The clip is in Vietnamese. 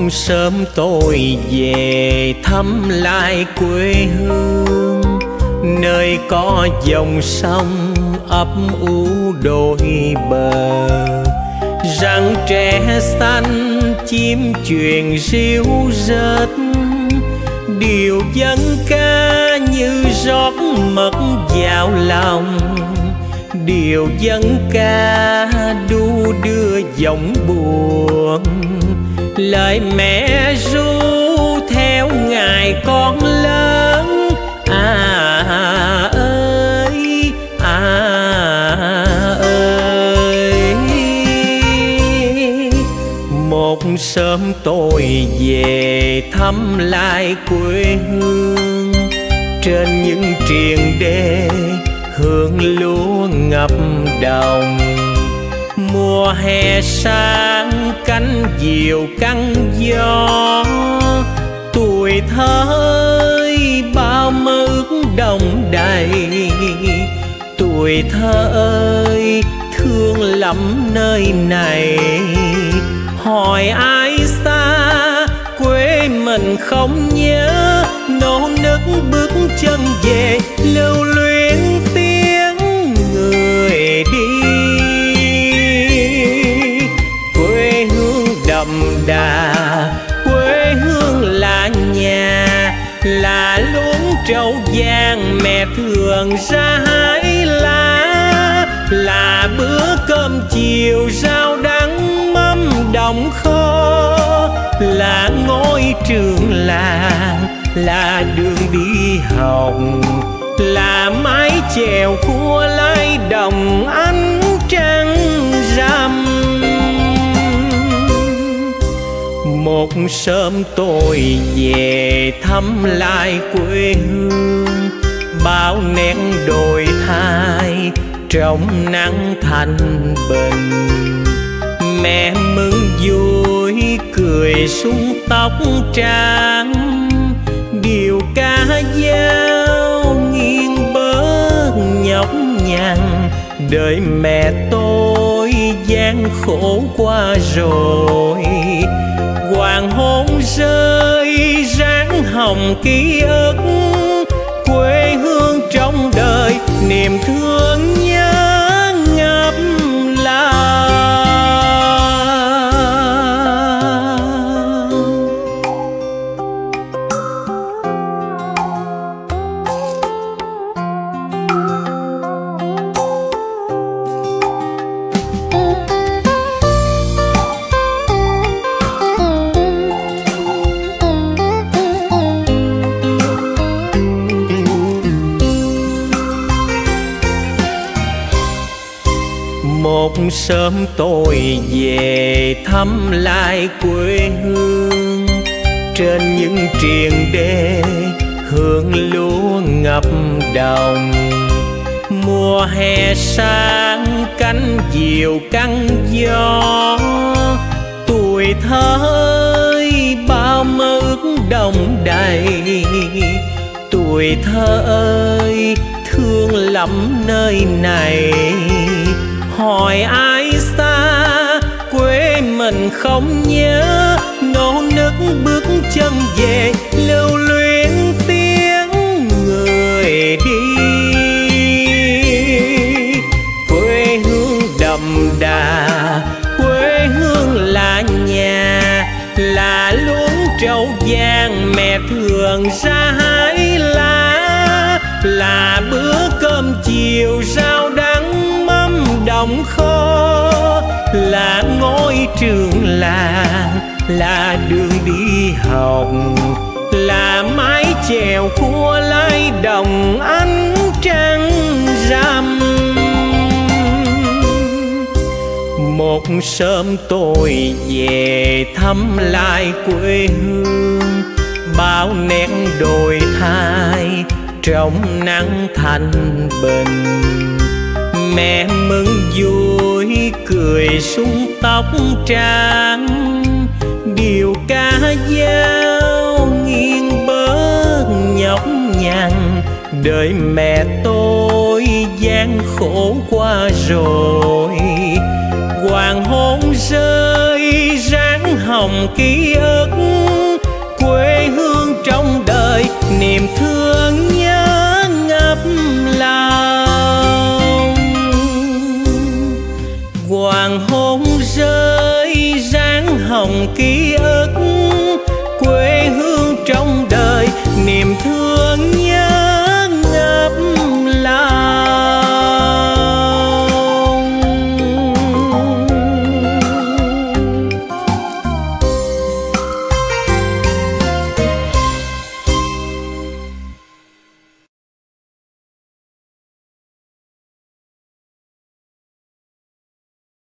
sớm tôi về thăm lại quê hương, nơi có dòng sông ấp ủ đôi bờ, rặng tre xanh chim truyền ríu rết, điều dân ca như rót mật vào lòng, điều dân ca đu đưa giọng buồn, lời mẹ ru theo ngày con lớn. Ơi ơi, một sớm tôi về thăm lại quê hương, trên những triền đê hương lúa ngập đồng, mùa hè sang cánh diều căng gió, tuổi thơ ơi bao mơ ước đồng đầy, tuổi thơ ơi thương lắm nơi này, hỏi ai xa quê mình không nhớ, nô nức bước chân về lưu luyến tiếng người đi. Quê hương đậm đà, quê hương là nhà, là luống trầu vàng mẹ thường ra hái lá, là bữa cơm chiều rau đắng mắm đồng kho, là ngôi trường làng, là đường đi học, là mái chèo cua lái đồng ánh trăng rằm. Một sớm tôi về thăm lại quê hương, bao nét đồi thai trong nắng thanh bình, mẹ mừng vui cười súng tóc trắng, điều ca dao nghiêng bớt nhọc nhằn, đời mẹ tôi gian khổ qua rồi, hoàng hôn rơi ráng hồng ký ức, quê hương trong đời niềm thương nhớ ngập lòng. Một sớm tôi về thăm lại quê hương, trên những triền đê hương lúa ngập đồng, mùa hè sang cánh diều căng gió, tuổi thơ ơi bao mơ ước đồng đầy, tuổi thơ ơi thương lắm nơi này, hỏi ai xa quê mình không nhớ, nô nức bước chân về lưu luyến tiếng người đi. Quê hương đậm đà, quê hương là nhà, là luống trầu vàng mẹ thường ra hái lá, là bữa cơm chiều rau đắng mắm đồng kho, là ngôi trường làng, là đường đi học, là mái chèo cua lái đồng ánh trăng rằm. Một sớm tôi về thăm lại quê hương, bao nét đồi thai trong nắng thanh bình, mẹ mừng vui cười súng tóc trắng, điều ca dao nghiêng bớt nhọc nhằn, đời mẹ tôi gian khổ qua rồi, hoàng hôn rơi ráng hồng hồng ký ức, quê hương trong đời niềm thương nhớ ngập lòng. Hoàng hôn rơi dáng hồng ký ức, quê hương trong